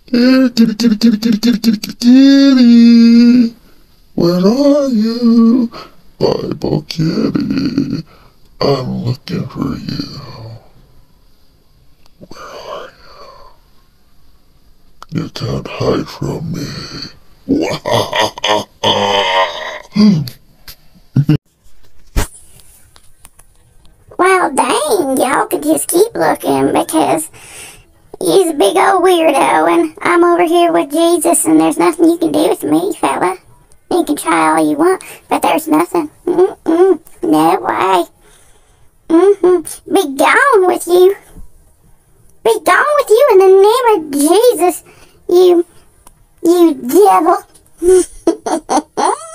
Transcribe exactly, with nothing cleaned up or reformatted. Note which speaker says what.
Speaker 1: Kitty, kitty, kitty, kitty, kitty, kitty, kitty, kitty, kitty. Where are you, Bible Kitty? I'm looking for you. Where are you? You can't hide from me.
Speaker 2: Well, dang, y'all could just keep looking because he's a big old weirdo and I'm over here with Jesus and there's nothing you can do with me, fella. You can try all you want, but there's nothing. Mm-mm, no way. Mm-hmm. Be gone with you. Be gone with you in the name of Jesus, you, you devil.